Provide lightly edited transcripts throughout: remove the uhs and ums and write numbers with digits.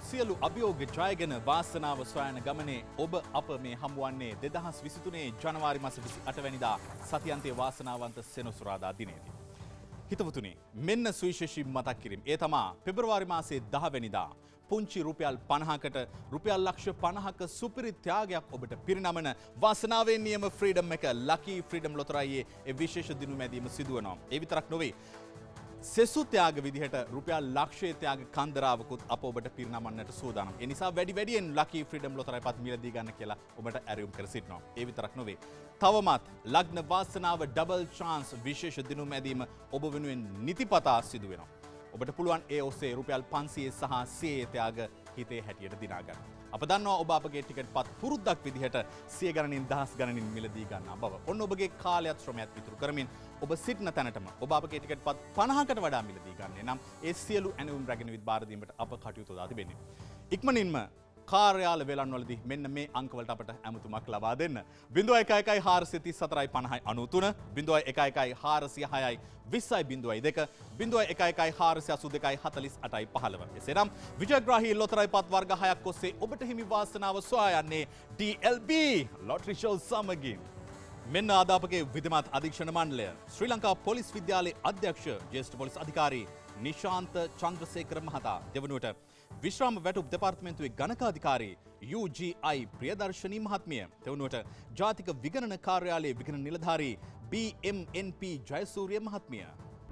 සියලු අභියෝග ජයගෙන වාසනාව සොයන ගමනේ ඔබ අප මේ හමුවන්නේ 2023 ජනවාරි මාස 28 වෙනිදා සතියන්තයේ වාසනාවන්ත සෙනසුරාදා දිනේදී. හිතවතුනි, මෙන්න සුවිශේෂී මතක් කිරීම. ඒ තමා පෙබරවාරි මාසයේ 10 වෙනිදා පුංචි රුපියල් 50කට රුපියල් ලක්ෂ 50ක සුපිරි ත්‍යාගයක් ඔබට පිරිනමන වාසනාවේ නියම ෆ්‍රීඩම් එක ලකී ෆ්‍රීඩම් ලොතරැයියේ ඒ විශේෂ දිනුමැදීම සිදුවනවා. ඒ විතරක් නොවේ. සෙසු ත්‍යාග විදිහට රුපියල් ලක්ෂයේ ත්‍යාග කන්දරාවකුත් අප ඔබට පිරිනමන්නට සූදානම්. ඒ නිසා වැඩියෙන් ලකී ෆ්‍රීඩම් ලොතරැයිපත් මිලදී ගන්න කියලා ඔබට ඇරයුම් කර සිටිනවා. ඒ විතරක් නොවේ. තවමත් ලග්න වාසනාව ඩබල් chance විශේෂ දිනුමැදීම ඔබ වෙනුවෙන් නිතිපතා සිදු වෙනවා. ඔබට පුළුවන් ඒ ඔස්සේ රුපියල් 500 සහ 100 ත්‍යාග හිතේ හැටියට දිනා ගන්න. අප දන්නවා ඔබ අපගේ ටිකට් පත් පුරුද්දක් විදිහට 100 ගණනින් දහස් ගණනින් මිලදී ගන්නා බව. ඔන්න ඔබගේ කාලයත් ශ්‍රමයත් ඉතුරු කරමින් ඔබ සිටින තැනටම ඔබ අපගේ ටිකට් පත් 50කට වඩා මිලදී ගන්නේ නම් ඒ සියලු ඇණවුම් රැගෙන විත් බාර දීමට අප කටයුතු දා තිබෙන්නේ. ඉක්මනින්ම කාර්යාල වේලන්වලදී මෙන්න මේ අංකවලට අපට ඇමතුමක් ලබා දෙන්න. 0111 434 50 93 0111 406 20.02 0111 482 48 එසේනම් විජයග්‍රාහී ලොතරැයිපත් වර්ග 6ක් ඔස්සේ ඔබට හිමි වාසනාව සොයා යන්නේ DLB ලොටරි ෂෝ සමගින්. මෙන්න අද අපගේ විධිමත් අධීක්ෂණ මණ්ඩලය ශ්‍රී ලංකා පොලිස් විද්‍යාලයේ අධ්‍යක්ෂ ජ්‍යෙෂ්ඨ පොලිස් අධිකාරී නිශාන්ත චන්ද්‍රසේකර මහතා, දෙවනුවට විශ්‍රාම වැටුප් දෙපාර්තමේන්තුවේ ගණකාධිකාරී UGI ප්‍රියදර්ශනී මහත්මිය, තෙවනුවට ජාතික විගණන කාර්යාලයේ විගණන නිලධාරී BMNP ජයසූරිය මහත්මිය.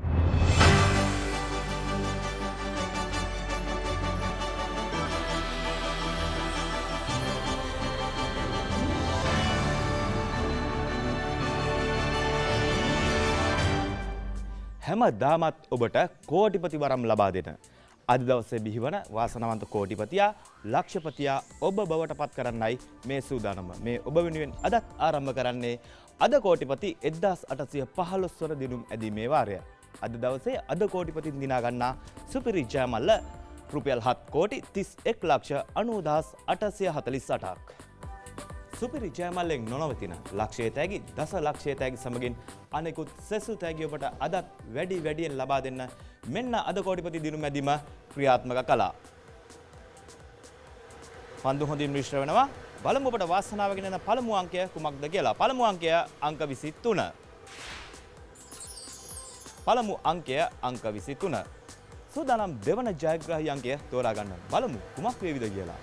හැමදාමත් ඔබට කෝටිපති වරම් ලබා දෙන අද දවසේ බිහිවන වාසනාවන්ත කෝටිපතියා ලක්ෂපතියා ඔබ බවට පත් කරන්නයි මේ සූදානම. මේ ඔබ වෙනුවෙන් අදත් ආරම්භ කරන්නේ අද කෝටිපති 1815 වන දිනුම් ඇදීමේ වාරය. අද දවසේ අද කෝටිපතින් දිනා ගන්නා සුපිරි ජයමල්ල රුපියල් 7 කෝටි 31 ලක්ෂ 90848ක්. සුපිරි ජයමල්ලෙන් නොනවතින ලක්ෂයේ තෑගි දස ලක්ෂයේ තෑගි සමගින් අනෙකුත් සෙසු තෑගි ඔබට අදත් වැඩියෙන් ලබා දෙන්න මෙන්න අද කෝටිපති දිනුම් ඇදීම ක්‍රියාත්මක කළා. පන්දු හොඳින් මිශ්‍ර වෙනවා. බලමු ඔබට වාසනාව ගෙන යන පළමු අංකය කුමක්ද කියලා. පළමු අංකය අංක 23. පළමු අංකය අංක 23. සූදානම් දෙවන ජයග්‍රාහී අංකය තෝරා ගන්න. බලමු කුමක් වේවිද කියලා.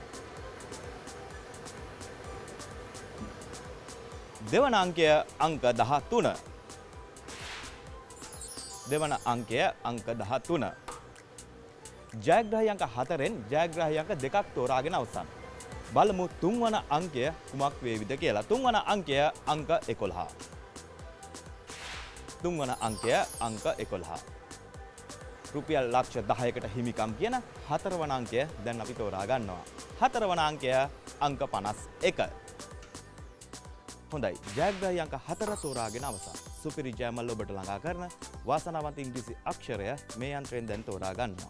දෙවන අංකය අංක 13. දෙවන අංකය අංක 13. ජයග්‍රාහී අංක 4න් ජයග්‍රාහී අංක 2ක් තෝරාගෙන අවසන්. බලමු තුන්වන අංකය කුමක් වේවිද කියලා. තුන්වන අංකය අංක 11. තුන්වන අංකය අංක 11. රුපියල් ලක්ෂ 10කට හිමිකම් කියන හතරවන අංකය දැන් අපි තෝරා ගන්නවා. හතරවන අංකය අංක 51. හොඳයි, ජයග්‍රාහී අංක 4 තෝරාගෙන අවසන්. සුපිරි ජයමල්ල ඔබට ළඟා කරන වාසනාවන්ත ඉංග්‍රීසි අක්ෂරය මේ යන්ත්‍රයෙන් දැන් තෝරා ගන්නවා.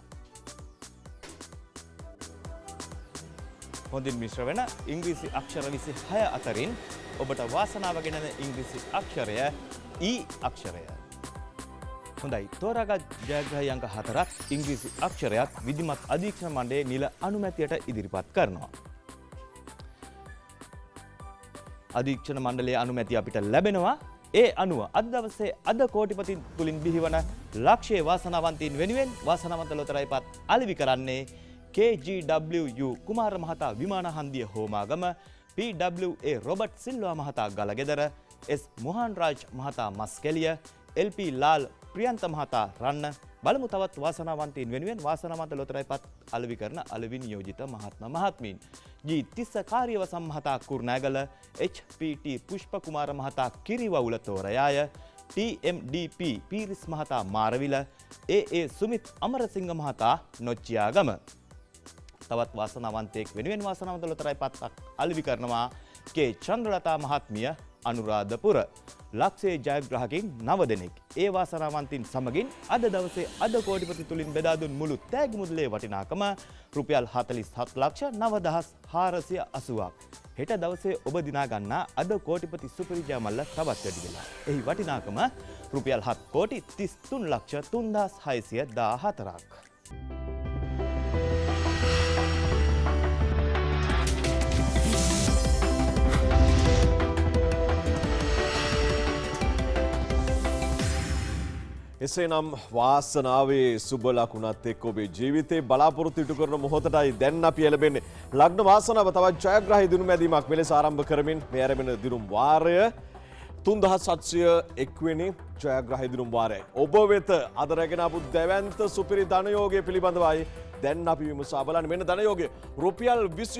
හොඳින් මිශ්‍ර වෙන ඉංග්‍රීසි අක්ෂර 26 අතරින් ඔබට වාසනාව ගෙනන ඉංග්‍රීසි අක්ෂරය E අක්ෂරය. හොඳයි, තෝරාගත් ජයග්‍රාහී අංක 4ත් ඉංග්‍රීසි අක්ෂරයත් විධිමත් අධීක්ෂණ මණ්ඩලයේ නිල අනුමැතියට ඉදිරිපත් කරනවා. අධීක්ෂණ මණ්ඩලයේ අනුමැතිය අපිට ලැබෙනවා. ඒ අනුව අද දවසේ අද කෝටිපති තුලින් බිහිවන ලක්ෂයේ වාසනාවන්තයින් වෙනුවෙන් වාසනාවන්ත ලොතරැයිපත් අලෙවි කරන්නේ KGWU කුමාර මහතා විමාන හන්දිය හෝමාගම, PWA රොබර්ට් සිල්වා මහතා ගලගෙදර, S මොහන් රාජ් මහතා මස්කෙලිය, LP ලාල් ප්‍රියන්ත මහතා රන්න. බලමු තවත් වාසනාවන්තයින් වෙනුවෙන් වාසනාවන්ත ලොතරැයිපත් අලෙවි කරන අලෙවි නියෝජිත මහත්මා මහත්මීන්. G30 කාර්යවසම් මහතා කුර්ණෑගල, HPT පුෂ්ප කුමාර මහතා කිරිවවුල තෝරයාය, TMDP පීරිස් මහතා මාරවිල, AA සුමිත් අමරසිංහ මහතා නොච්චියාගම. තවත් වාසනාවන්තයෙක් වෙනුවෙන් වාසනාවන්ත ලොතරැයිපත් අලෙවි කරනවා K චන්ද්‍රලතා මහත්මිය අනුරාධපුර. ලක්ෂයේ ජයග්‍රාහකයින් 9 දෙනෙක්. ඒ වාසනාවන්තින් සමගින් අද දවසේ අද කෝටිපති තුලින් බෙදා දුන් මුළු තෑගි මුදලේ වටිනාකම රුපියල් 47 ලක්ෂ 9480ක්. හෙට දවසේ ඔබ දිනා ගන්නා අද කෝටිපති සුපිරි ජයමල්ල තවත් වැඩි වෙලා. එහි වටිනාකම රුපියල් 7 කෝටි 33 ලක්ෂ 3614ක්. එසේනම් වාසනාවේ සුබ ලකුණත් එක්ක ඔබේ ජීවිතේ බලාපොරොත්තු ඉටු කරන මොහොතටයි දැන් අපි එළඹෙන්නේ. ලග්න වාසනාව තවත් ජයග්‍රාහී දිනුම් ඇදීමක් මෙලෙස ආරම්භ කරමින් මේ ආරම්භන දිනුම් වාරය 3701 වෙනි ජයග්‍රාහී දිනුම් වාරයයි. ඔබ වෙත අද රැගෙන ආපු දැවැන්ත සුපිරි ධනයෝගය පිළිබඳවයි දැන් අපි විමසා බලන්නේ. මෙන්න ධනයෝගය රුපියල්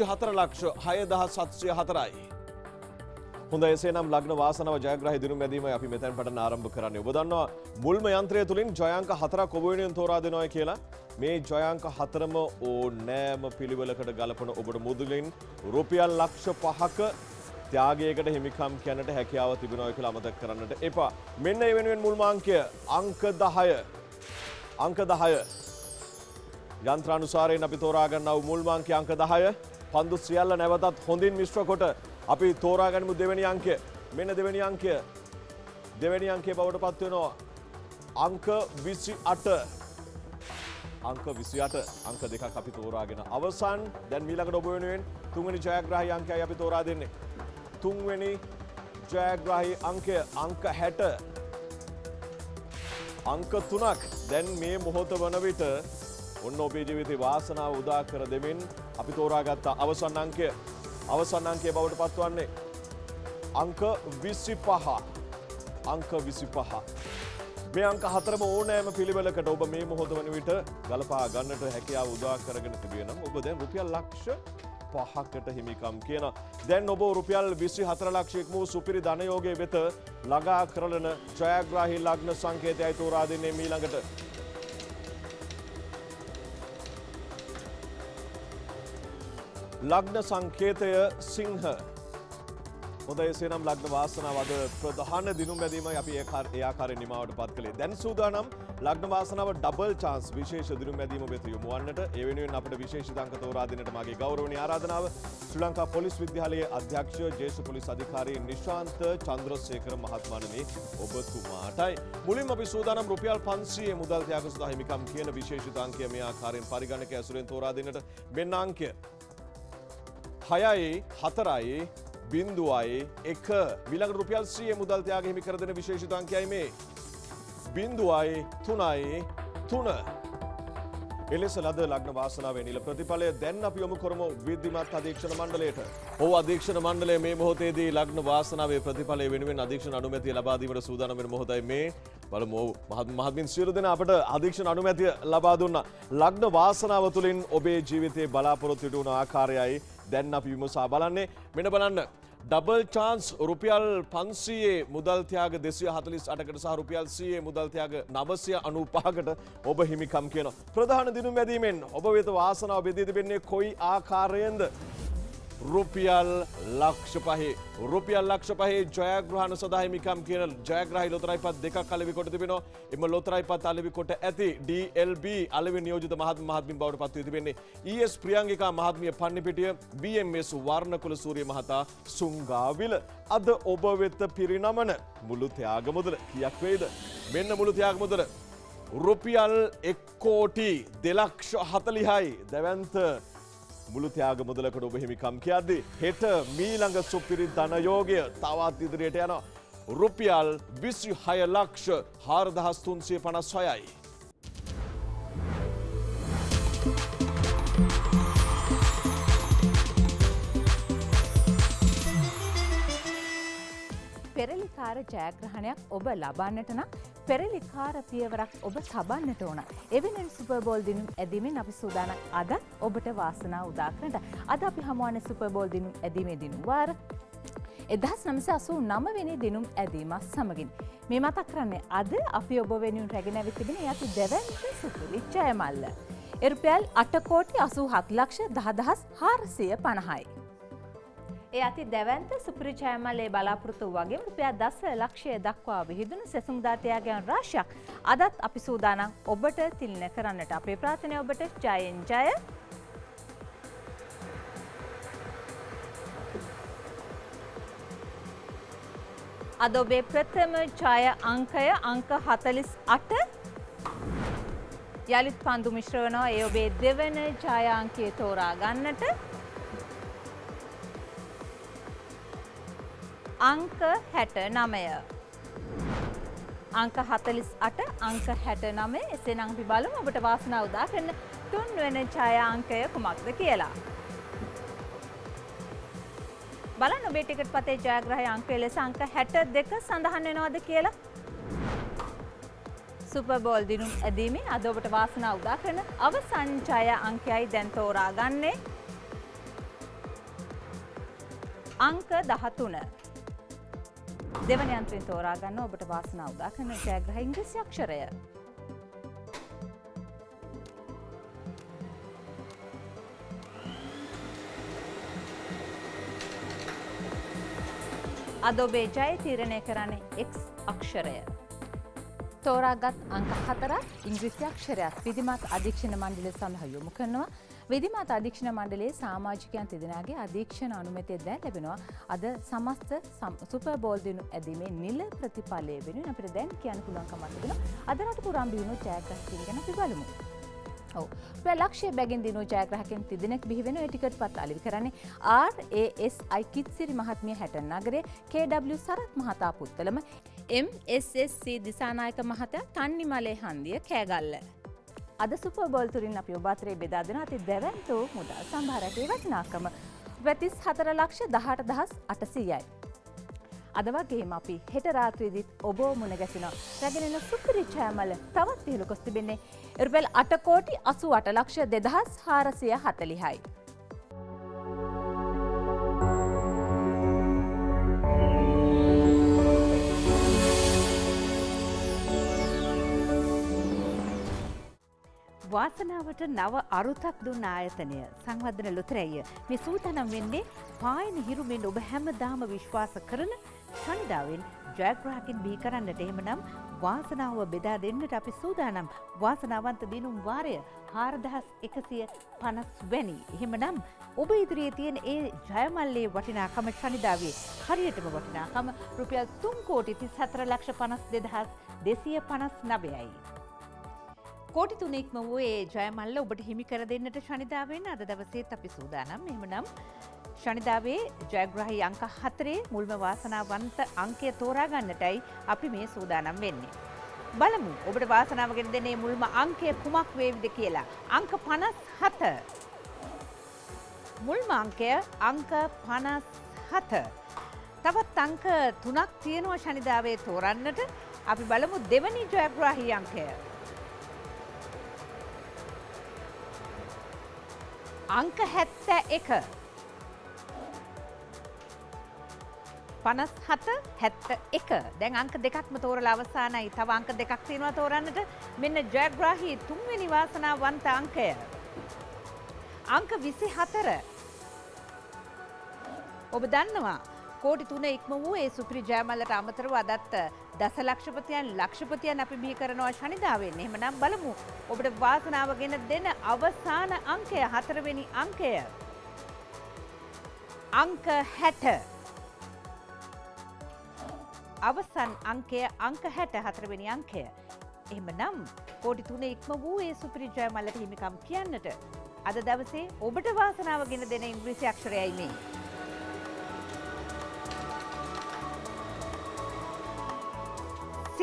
24,6704යි. හොඳයි එසේනම් ලග්න වාසනාව ජයග්‍රාහී දිනුම් ඇදීමයි අපි මෙතෙන් පටන් ආරම්භ කරන්නේ. ඔබ දන්නවා මුල්ම යන්ත්‍රය තුලින් ජයාංක 4ක් ඔබ වෙනුවෙන් තෝරා දෙනවා කියලා. මේ ජයාංක 4ම ඕනෑම පිළිවෙලකට ගලපන ඔබට මුදලින් රුපියල් ලක්ෂ 5ක ත්‍යාගයකට හිමිකම් කියන්නට හැකියාව තිබෙනවා කියලා අමතක කරන්නට එපා. මෙන්න ඒ වෙනුවෙන් මුල්ම අංකය අංක 10. අංක 10. යන්ත්‍රානුසාරයෙන් අපි තෝරා ගන්නා වූ මුල්ම අංකය අංක 10. පන්දු සියල්ල නැවතත් හොඳින් මිශ්‍ර කොට අපි තෝරා ගනිමු දෙවෙනි අංකය. මෙන්න දෙවෙනි අංකය. දෙවෙනි අංකයේ බවට පත් වෙනවා අංක 28. අංක 28. අංක දෙකක් අපි තෝරාගෙන අවසන්. දැන් ඊළඟට ඔබ වෙනුවෙන් තුන්වෙනි ජයග්‍රාහී අංකයයි අපි තෝරා දෙන්නේ. තුන්වෙනි ජයග්‍රාහී අංකය අංක 60. අංක 3ක් දැන් මේ මොහොත වන විට ඔන්න ඔබේ ජීවිතේ වාසනාව උදා කර දෙමින් අපි තෝරාගත්ත අවසන් අංකය. අවසන් අංකයේ බවට පත්වන්නේ අංක 25. අංක 25. මේ අංක හතරම ඕනෑම පිළිවෙලකට ඔබ මේ මොහොත වන විට ගලපා ගන්නට හැකියාව උදා කරගෙන තිබෙනවා. ඔබ දැන් රුපියල් ලක්ෂ 5කට හිමිකම් කියන. දැන් ඔබ රුපියල් 24 ලක්ෂයක වූ සුපිරි ධනයෝගයේ වෙත ළඟා කරන ජයග්‍රාහී ලග්න සංකේතයයි තෝරා දෙන්නේ ඊළඟට. ලග්න සංකේතය සිංහ. හොඳයි එසේනම් ලග්න වාසනාව අද ප්‍රධාන දිනුම් ඇදීමයි අපි ඒ ආකාරයෙන් නිමාවට පත් කළේ. දැන් සූදානම් ලග්න වාසනාව ඩබල් chance විශේෂ දිනුම් ඇදීම වෙත යොමු වන්නට. ඒ වෙනුවෙන් අපිට විශේෂිත අංක තෝරා දෙන්නට මාගේ ගෞරවනීය ආරාධනාව ශ්‍රී ලංකා පොලිස් විද්‍යාලයේ අධ්‍යක්ෂ ජ්‍යෙෂ්ඨ පොලිස් අධිකාරී නිශාන්ත චන්ද්‍රසේකර මහත්මයාණනි ඔබතුමාටයි. මුලින්ම අපි සූදානම් රුපියල් 500 මුදල් ත්‍යාග සඳහා හිමිකම් කියන විශේෂිත අංකය මේ ආකාරයෙන් පරිගණක ඇසුරෙන් තෝරා දෙන්නට. මෙන්න අංකය 6යි 4යි 0යි 1 ඊළඟ රුපියල් 100 මුදල් ත්‍යාග හිමි කර දෙන විශේෂිත අංකයයි මේ 0යි 3යි 3. එලෙස ලද ලග්න වාසනාවේ නිල ප්‍රතිඵලය දැන් අපි යොමු කරමු විද්‍යමත් අධීක්ෂණ මණ්ඩලයට. ඔව් අධීක්ෂණ මණ්ඩලය මේ මොහොතේදී ලග්න වාසනාවේ ප්‍රතිඵලය වෙනුවෙන් අධීක්ෂණ අනුමැතිය ලබා දීමට සූදානම් වෙන මොහොතයි මේ. බලමු මහත්මින් සියලු දෙනා අපට අධීක්ෂණ අනුමැතිය ලබා දුන්නා. ලග්න වාසනාව තුළින් ඔබේ ජීවිතයේ බලාපොරොත්තු වුණු ආකාරයයි දැන් අපි විමසා බලන්නේ. මෙන්න බලන්න ඩබල් chance රුපියල් 500 මුදල් ත්‍යාග 248කට සහ රුපියල් 100 මුදල් ත්‍යාග 995කට ඔබ හිමිකම් කියන ප්‍රධාන දිනුම් ඇදීමෙන් ඔබ වෙත වාසනාව බෙදී තිබෙන්නේ කොයි ආකාරයෙන්ද? රුපියල් ලක්ෂ 5. රුපියල් ලක්ෂ 5 ජයග්‍රහණ සඳහා හිමිකම් කියන ජයග්‍රාහී ලොතරැයි පත් දෙකක් අලෙවි කොට තිබෙනවා. එම ලොතරැයි පත් අලෙවි කොට ඇති DLB අලෙවි නියෝජිත මහත්මින් බවට පත් වී තිබෙන්නේ ES ප්‍රියංගිකා මහත්මිය පන්නිපිටිය, BMS වර්ණකුල සූරිය මහතා සුංගාවිල. අද ඔබ වෙත පිරිනමන මුළු ත්‍යාග මුදල කීයක් වේද? මෙන්න මුළු ත්‍යාග මුදල රුපියල් 1,02,40,යි. දැවැන්ත මුළු ත්‍යාග මුදලකට ඔබ හිමිකම් කියද්දී හෙට මීළඟ සුපිරි ධනයෝගය තවත් ඉදිරියට යනවා. රුපියල් 26,04,356යි. පෙරලිකාර ජයග්‍රහණයක් ඔබ ලබන්නට නම් පෙරලිකාර පියවරක් ඔබ තබන්නට ඕන. එවෙනුවෙන් සුපර් බෝල් දිනුම් ඇදීමෙන් අපි සූදානම් අද ඔබට වාසනාව උදා කරන්නට. අද අපි හමුවන්නේ සුපර් බෝල් දිනුම් ඇදීමේ දිනුම් වාර 1989 වෙනි දිනුම් ඇදීමත් සමගින්. මේ මතක් කරන්නේ අද අපි ඔබ වෙනුවෙන් රැගෙන ඇවිත් තිබෙන යටි දැවැන්ත සුපිරි ජයමල්ල. රුපියල් 8,80,10,450යි. ඒ අති දැවැන්ත සුපිරි ජයමල්ලේ බලාපොරොත්තු වගේම රුපියල් 10 ලක්ෂය දක්වා විහිදුණු සෙසුම්දා ත්‍යාගයන් රාශියක් අදත් අපි සූදානම් ඔබට තිළින කරන්නට. අපේ ප්‍රාර්ථනාව ඔබට ජයෙන් ජය. අද ඔබේ ප්‍රථම ජය අංකය අංක 48. යලිත් පන්දු මිශ්‍ර වෙනවා. ඒ ඔබේ දෙවන ජය අංකය තෝරා ගන්නට. අංක 69. අංක 48 අංක 69 එසේනම් අපි බලමු ඔබට වාසනාව උදා කරන තුන්වෙනි ඡායා අංකය කුමක්ද කියලා. බලන්න ඔබේ ටිකට් පතේ ජයග්‍රහය අංකය ලෙස අංක 62 සඳහන් වෙනවද කියලා. සුපර් බෝල් දිනුම් ඇදීමේ අද ඔබට වාසනාව උදා කරන අවසන් ඡායා අංකයයි දැන් තෝරාගන්නේ. අංක 13. දෙවන යන්ත්‍රයෙන් තෝරා ගන්න ඔබට වාසනාව උදා කරන ජයග්‍රහ ඉංග්‍රීසි අක්ෂරය. අද ඔබේ ජය තීරණය කරන්නේ X අක්ෂරය. තෝරාගත් අංක 4 ඉංග්‍රීසි අක්ෂරයක් විධිමත් අධීක්ෂණ මණ්ඩලය සඳහා යොමු කරනවා. විධිමත් අධීක්ෂණ මණ්ඩලයේ සමාජිකයන් තිදෙනාගේ අධීක්ෂණ අනුමැතිය දැන් ලැබෙනවා. අද සමස්ත සුපර් බෝල් දිනු ඇදීමේ නිල ප්‍රතිඵලය වෙනුවෙන් අපිට දැන් කියන්න පුළුවන්කමක් තිබෙනවා. අද රට පුරාම බිහිවුණු ජයග්‍රහකයන් ගැන අපි බලමු. ඔව්. ඔය ලක්ෂ්‍ය බැගින් දිනු ජයග්‍රහකයන් තිදෙනෙක් බිහි වෙන ඒ ටිකට් පත් අලෙවි කරන්නේ RASI කිත්සිරි මහත්මිය හැටන් නගරේ, KW සරත් මහතා පුත්තලම, MSSC දිසානායක මහතා තන්නිමලේ හන්දිය කෑගල්ල. අද සුපර් බෝල් තුලින් අපි ඔබ අතරේ බෙදා දෙන අති දැවැන්ත මුදල් සම්භාරයේ වටිනාකම ₹34,18,800යි. අද වගේම අපි හෙට රාත්‍රියේදීත් ඔබ මුණ ගැසෙනවා. රැගෙන එන සුපිරි ඡායාමල තවත් ඉහළ කොස් තිබෙන්නේ ₹8,88,02,440යි. වාසනාවට නව අරුතක් දුන්න ආයතනය සංවර්ධන ලොතරැය මේ සූදානම් වෙන්නේ පායන හිරුමෙන් ඔබ හැමදාම විශ්වාස කරන ශනිදාවෙන් ජයග්‍රහකින් බිහි කරන්නට. එහෙමනම් වාසනාව බෙදා දෙන්නට අපි සූදානම්. වාසනාවන්ත දිනුම් වාරය 4150 වැනි. එහෙමනම් ඔබ ඉදිරියේ තියෙන ඒ ජයමල්ලේ වටිනාකම ශනිදාවේ හරියටම වටිනාකම ₹3,52,52,259යි. කෝටි 3ක්ම වූ ඒ ජයමල්ල ඔබට හිමි කර දෙන්නට ශනිදාවෙන් අද දවසේත් අපි සූදානම්. එහෙමනම් ශනිදාවේ ජයග්‍රහී අංක 4 මුල්ම වාසනාවන්ත අංකය තෝරා ගන්නටයි අපි මේ සූදානම් වෙන්නේ. බලමු ඔබට වාසනාව ගෙන දෙන්නේ මුල්ම අංකය කුමක් වේවිද කියලා. අංක 57. මුල්ම අංකය අංක 57. තවත් අංක 3ක් තියෙනවා ශනිදාවේ තෝරන්නට. අපි බලමු දෙවනි ජයග්‍රහී අංකය. අංක 71. 57 71. දැන් අංක දෙකක්ම තෝරලා අවසానයි. තව අංක දෙකක් තියෙනවා තෝරන්නට. මෙන්න ජයග්‍රාහී තුන්වෙනි වාසනාවන්ත අංකය. අංක 24. ඔබ දන්නවා කෝටි 3 ඉක්ම වූ ඒ සුපිරි ජයමල්ලට අමතරව අදත් දසලක්ෂපතියන් ලක්ෂපතියන් අපි බිහි කරනවා ශනිදාවෙන්. එහෙමනම් බලමු ඔබට වාසනාව ගෙන දෙන අවසාන අංකය 4 වෙනි අංකය. අංක 60. අවසන් අංකය අංක 64 වෙනි අංකය. එහෙමනම් කෝටි 3 ඉක්ම වූ ඒ සුපිරි ජයමල්ලට හිමිකම් කියන්නට අද දවසේ ඔබට වාසනාව ගෙන දෙන ඉංග්‍රීසි අක්ෂරයයි මේ. C.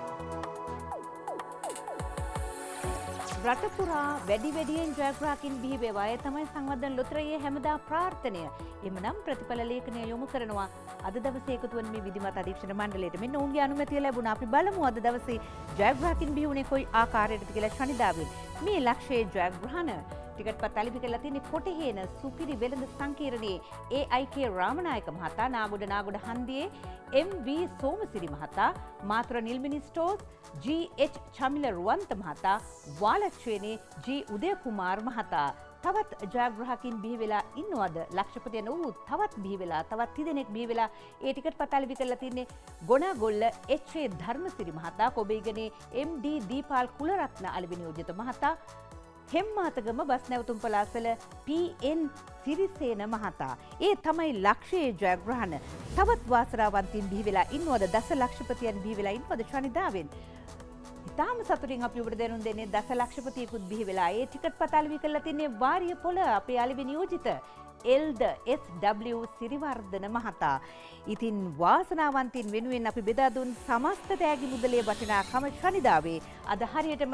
රට පුරා වැඩියෙන් ජයග්‍රාහකින් බිහි වේවා. ඒ තමයි සංවර්ධන ලොතරැයේ හැමදා ප්‍රාර්ථනය. එමනම් ප්‍රතිඵල ලේඛනය යොමු කරනවා අද දවසේ එකතු වන මේ විධිමත් අධීක්ෂණ මණ්ඩලයට. මෙන්න ඔවුන්ගේ අනුමැතිය ලැබුණා. අපි බලමු අද දවසේ ජයග්‍රාහකින් බිහි වුණේ කොයි ආකාරයකටද කියලා ශනිදාවෙන්. මේ ලක්ෂයේ ජයග්‍රහණ ටිකට් පත් අලෙවි කරලා තියෙන්නේ කොටහේන සුපිරි වෙළඳ සංකීර්ණයේ AIK රාමනායක මහතා, නාගොඩ හන්දියේ MV සෝමසිරි මහතා, මාතර නිල්මිනි ස්ටෝර්ස් GH චමිල රුවන්ත මහතා, වාලච්චේනේ G උදයකුමාර් මහතා. තවත් ජයග්‍රාහකින් බිහි වෙලා ඉන්නවද? ලක්ෂපතියන් වූ තවත් බිහි වෙලා තවත් තිදෙනෙක් බිහි වෙලා ඒ ටිකට් පත් අලෙවි කරලා තින්නේ ගොනාගොල්ල HA ධර්මසිරි මහතා, කොබේගනේ MD දීපාල් කුලරත්න අලෙවි නියෝජිත මහතා, හෙම්මාතගම බස් නැවතුම් පලාසල PN සිරිසේන මහතා. ඒ තමයි ලක්ෂයේ ජයග්‍රහණ. තවත් වාසනාවන්තයින් බිහි වෙලා ඉන්නවද? දස ලක්ෂපතියන් බිහි වෙලා ඉන්නවද ශනිදාවෙන්? ඉතාම සතුටින් අපි ඔබට දැනුම් දෙන්නේ දස ලක්ෂපතියෙකුත් බිහි වෙලා ඒ ටිකට් පත අලෙවි කරලා තින්නේ වාරිය පොළ අපේ අලෙවි නියෝජිත එල්ද SW සිරිවර්ධන මහතා. ඉතින් වාසනාවන්තින් වෙනුවෙන් අපි බෙදා දුන් සමස්ත තෑගි මුදලේ වටිනාකම ශනිදාවේ අද හරියටම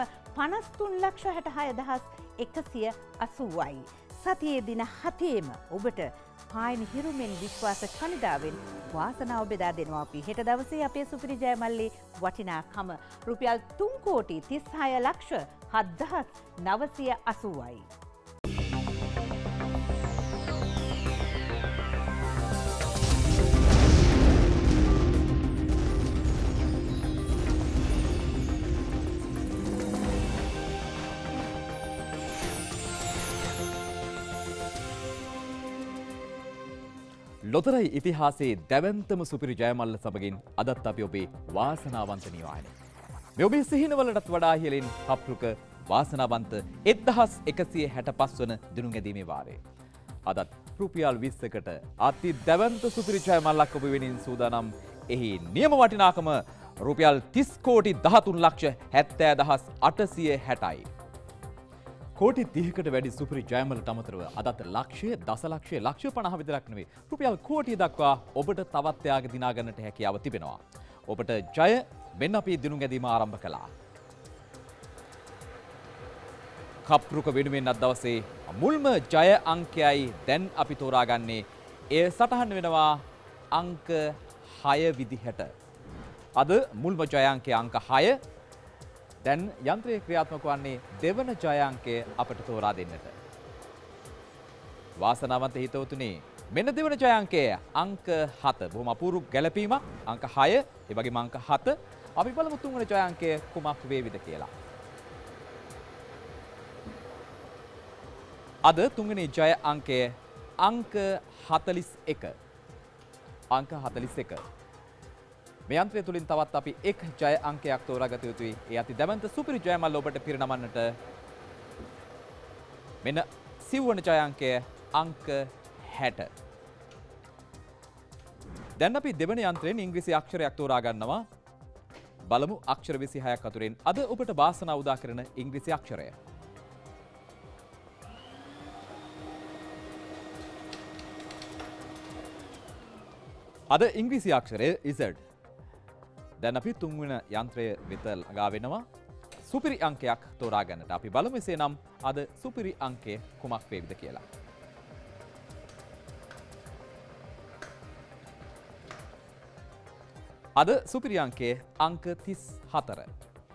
53,66,180යි. සතියේ දින 7ේම ඔබට පායන හිරුමෙන් විශ්වාස ශනිදාවෙන් වාසනාව බෙදා දෙනවා අපි. හෙට දවසේ අපේ සුපිරි ජයමල්ලේ වටිනාකම රුපියල් 3,36,07,980යි. ලොතරැයි ඉතිහාසයේ දැවැන්තම සුපිරි ජයමල්ල සමගින් අදත් අපි ඔබේ වාසනාවන්ත නිවායන. මේ ඔබේ සිහිනවලටත් වඩා ඉහළින් කප්රුක වාසනාවන්ත 1165 වන දිනුම් ගැදීමේ වාරයේ. අදත් රුපියල් 20කට අති දැවැන්ත සුපිරි ජයමල්ලක් ඔබ වෙනින් සූදානම්. එහි නියම වටිනාකම රුපියල් 30,13,70,860යි. කෝටි 30කට වැඩි සුපිරි ජයමලට අමතරව අදත් ලක්ෂය, දසලක්ෂය, ලක්ෂ 50 විතරක් නෙවෙයි රුපියල් කෝටිය දක්වා ඔබට තවත් ත්‍යාග දිනා ගන්නට හැකියාව තිබෙනවා. ඔබට ජය මෙන්න අපි දිනුම් ගැදීම ආරම්භ කළා. කප්රුක වෙනුවෙන් අද දවසේ මුල්ම ජය අංකයයි දැන් අපි තෝරාගන්නේ. එය සටහන් වෙනවා අංක 6 විදිහට. අද මුල්ම ජය අංකය අංක 6. දැන් යන්ත්‍රයේ ක්‍රියාත්මක වන්නේ දෙවන ජය අංකය අපට තෝරා දෙන්නට. වාසනාවන්ත හිතවතුනි මෙන්න දෙවන ජය අංකය අංක 7. බොහොම අපූර්ව ගැලපීමක්. අංක 6 ඒ වගේම අංක 7. අපි බලමු තුන්වෙනි ජය අංකය කුමක් වේවිද කියලා. අද තුන්වෙනි ජය අංකය අංක 41. අංක 41. මේ යන්ත්‍රය තුලින් තවත් අපි එක් ජය අංකයක් තෝරාගත යුතුයි. ඒ අති දැවැන්ත සුපිරි ජයමල්ල ඔබට පිරිනමන්නට මෙන්න සිව්වන ජය අංකය අංක 60. දැන් අපි දෙවන යන්ත්‍රයෙන් ඉංග්‍රීසි අක්ෂරයක් තෝරා ගන්නවා. බලමු අක්ෂර 26ක් අතුරින් අද ඔබට වාසනාව උදා කරන ඉංග්‍රීසි අක්ෂරය. අද ඉංග්‍රීසි අක්ෂරය Z. දැන් අපි තුන්වෙනි යන්ත්‍රය වෙත ළඟා වෙනවා සුපිරි අංකයක් තෝරා ගන්නට. අපි බලමු එසේනම් අද සුපිරි අංකය කුමක් වේවිද කියලා. අද සුපිරි අංකය අංක 34.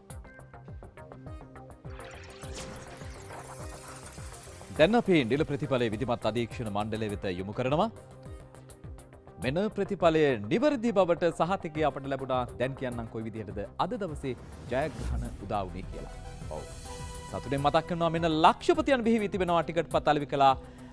දැන් අපි නිල ප්‍රතිඵලයේ විධිමත් අධීක්ෂණ මණ්ඩලය වෙත යොමු කරනවා. මෙන ප්‍රතිඵලය නිවැරදි බවට සහතිකය අපට ලැබුණා. දැන් කියන්නම් කොයි විදිහටද අද දවසේ ජයග්‍රහණ උදා වුණේ කියලා. ඔව්. සතුටෙන් මතක් කරනවා මෙන්න ලක්ෂපතියන් බිහිවී තිබෙනවා. ටිකට් පත් අලෙවි කළා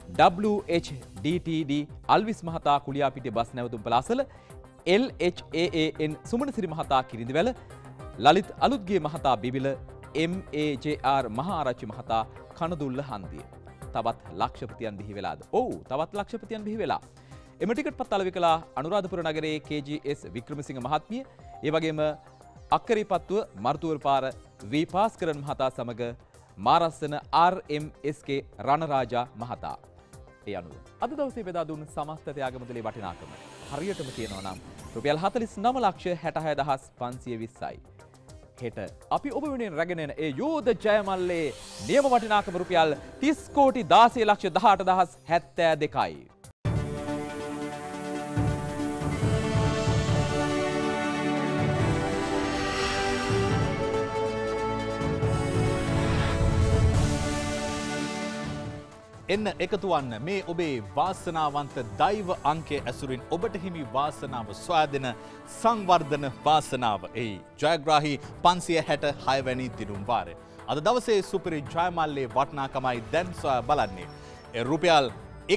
WHDTD අල්විස් මහතා කුලියාපිටිය බස් නැවතුම් පලාසල, LHAAN සුමනසිරි මහතා කිරිඳිවැල, ලලිත් අලුත්ගේ මහතා බිබිල, MAJR මහාරච්චි මහතා කනදුල්ල හන්දිය. තවත් ලක්ෂපතියන් බිහි වෙලාද? ඔව්, තවත් ලක්ෂපතියන් බිහි වෙලා. එම ටිකට් පත් අලෙවි කළා අනුරාධපුර නගරයේ KGS වික්‍රමසිංහ මහත්මිය, ඒ වගේම අක්කරිපත්තුව මර්තුවර පාර V පාස්කරන් මහතා සමග මාරස්සන RMSK රණරාජා මහතා. ඒ අනුව අද දවසේ බෙදා දුන් සමස්ත ත්‍යාග මුදලේ වටිනාකම හරියටම කියනවා නම් රුපියල් 49,66,520යි. හෙට අපි ඔබ වෙනුවෙන් රැගෙන එන ඒ යෝධ ජයමල්ලේ නියම වටිනාකම රුපියල් 30,16,18,072යි. එන්න එකතු වන්න මේ ඔබේ වාසනාවන්ත දෛව අංකය ඇසුරින් ඔබට හිමි වාසනාව සොයා දෙන සංවර්ධන වාසනාව. එයි ජයග්‍රාහී 566 වැනි දිනුම් වාරය. අද දවසේ සුපිරි ජයමල්ලේ වටිනාකමයි දැන් සොයා බලන්නේ. ඒ රුපියල්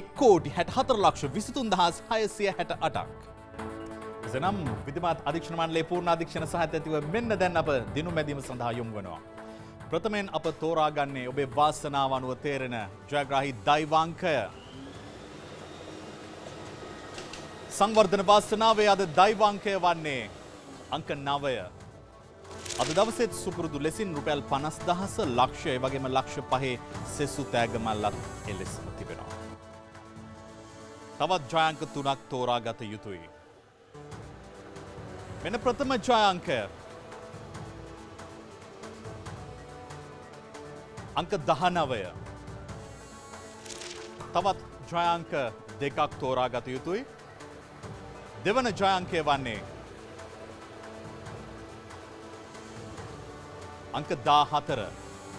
1,24,23,668ක්. එසනම් විධිමත් අධීක්ෂණ මණ්ඩලයේ පූර්ණ අධීක්ෂණ සහයත ඇතිව මෙන්න දැන් අප දිනුම් මැදීම සඳහා යොමු වෙනවා. ප්‍රථමයෙන් අප තෝරාගන්නේ ඔබේ වාසනාව අනුව තේරෙන ජයග්‍රාහී දෛවාංකය. සංවර්ධන වාසනාවේ අද දෛවාංකය වන්නේ අංක 9. අද දවසේත් සුපුරුදු ලෙසින් රුපියල් 50,000 ලක්ෂය වගේම ලක්ෂ 5 සෙසු තෑග මල්ලත් එලෙසම තිබෙනවා. තවත් ජයාංක 3ක් තෝරාගත යුතුයි. මෙන්න ප්‍රථම ජයාංකය. අංක 19. තවත් ජයාංක 2ක් තෝරාගත යුතුයි. දෙවන ජයාංකය වන්නේ අංක 14.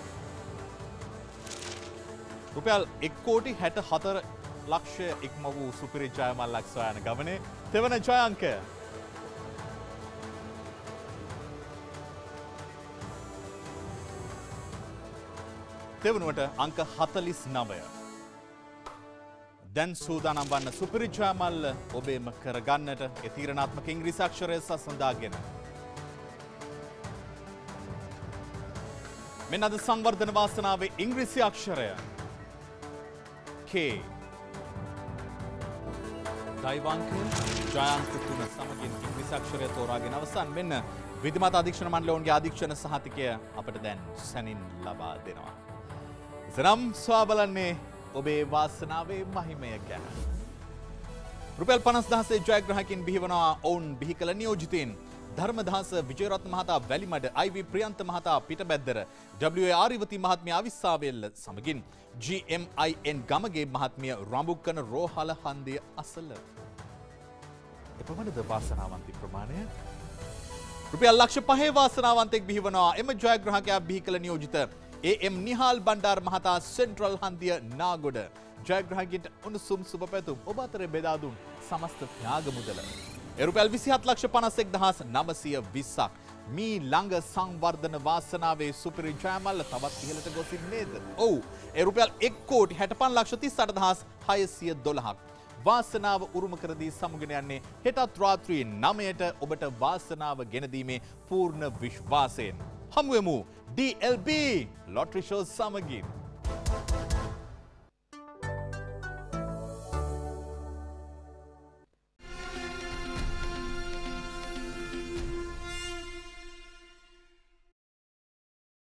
රුපියල් 1,64 ලක්ෂය ඉක්ම වූ සුපිරි ජයමල්ලක් සොයන ගමනේ තෙවන ජයාංකය. තෙවනුවට අංක 49. දැන් සූදානම් වන්න සුපිරි ජයමල්ල ඔබේම කරගන්නට ඒ තීරණාත්මක ඉංග්‍රීසි අක්ෂරය සසඳාගෙන. මෙන්න අද සංවර්ධන වාසනාවේ ඉංග්‍රීසි අක්ෂරය K. දෛවාංකය ජයාංක 3 සමගින් ඉංග්‍රීසි අක්ෂරය තෝරාගෙන අවසන් මෙන්න විධිමත් අධීක්ෂණ මණ්ඩලයන්ගේ අධීක්ෂණ සහතිකය අපට දැන් සැනින් ලබා දෙනවා. ඉතින් සොයා බලන්නේ ඔබේ වාසනාවේ මහිමය ගැන. රුපියල් 50,000 ජයග්‍රාහකින් බිහිවනවා ඔවුන් බිහි කළ නියෝජිතයින්. ධර්මදාස විජයරත්න මහතා වැලිමඩ, IV ප්‍රියන්ත මහතා පිටබැද්දර, WA ආරිවති මහත්මිය අවිස්සාවෙල්ල සමගින් GMIN ගමගේ මහත්මිය රඹුකන රෝහල හන්දිය අසල. එපමණද වාසනාවන්ති ප්‍රමාණය? රුපියල් ලක්ෂ 5 වාසනාවන්තෙක් බිහිවනවා එම ජයග්‍රාහකයා බිහි කළ නියෝජිත AM නිහාල් බණ්ඩාර මහතා සෙන්ට්‍රල් හන්දිය නාගොඩ. ජයග්‍රාහකයන්ට උණුසුම් සුබ පැතුම් ඔබ අතරේ බෙදා දුන් සමස්ත ත්‍යාග මුදල රුපියල් 27,51,920ක්. මේ ළඟ සංවර්ධන වාසනාවේ සුපිරි ජයමල්ල තවත් ඉහළට ගොසින් නේද? ඔව්. ඒ රුපියල් 1,65,38,612ක්. වාසනාව උරුම කර දී සමුගෙන යන්නේ හෙටත් රාත්‍රී 9ට ඔබට වාසනාව ගෙන දීමේ පූර්ණ විශ්වාසයෙන්. හමු වෙමු DLB ලොටරි ෂෝ සමගින්.